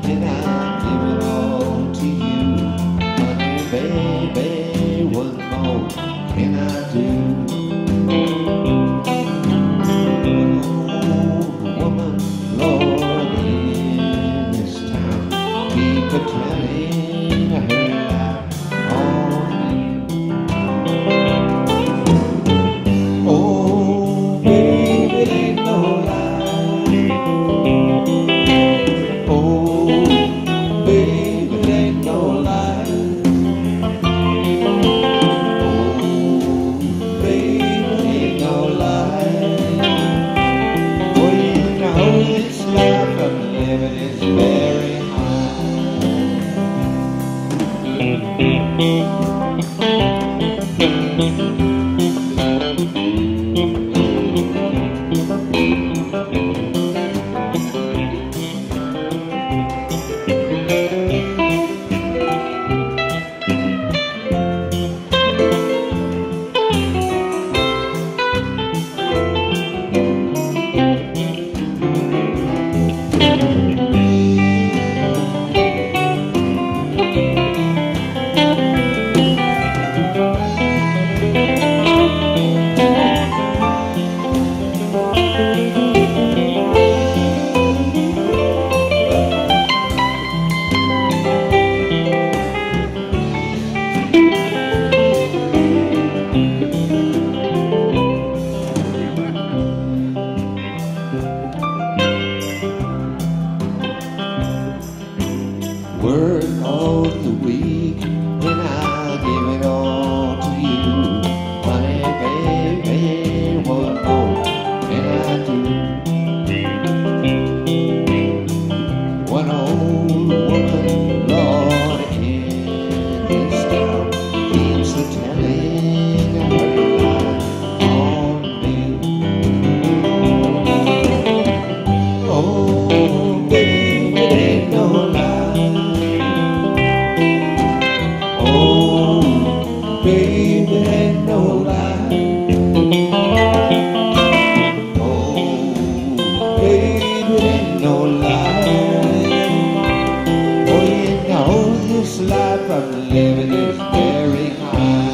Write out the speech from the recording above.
and I give it all to you. Honey, baby, what more can I do? Woman, Lord, in this town, keep a telling her lie on me. Oh, baby, it ain't no lie. Oh, baby, it ain't no lie. Oh, baby, it ain't no lie. Oh, you know this life I'm living is very work all the week, and I'll give it all to you. Honey, baby, what more can I do? One old woman, Lord, in this town, keeps the telling her lie on me. Oh, baby, it ain't no lie. Oh, baby, it ain't no lie. Oh, baby, it ain't no lie. Oh, you know this life I'm living is very high.